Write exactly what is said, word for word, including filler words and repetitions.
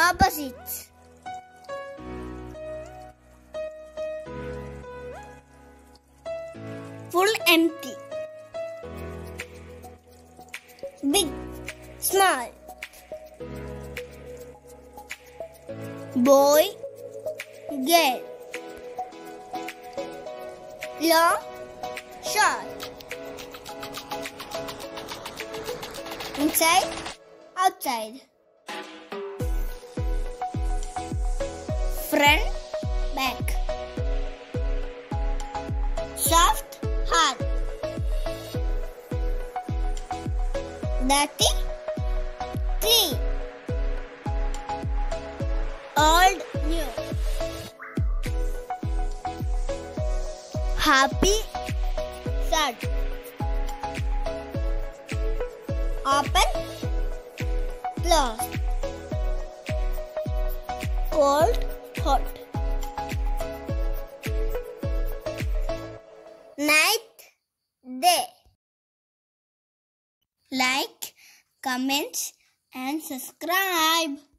Opposites. Full, empty. Big, small. Boy, girl. Long, short. Inside, outside. Front, back. Soft, hard. Dirty, clean. Old, new. Happy, sad. Open, close. Cold, hot. Night, day. Like, comment and subscribe.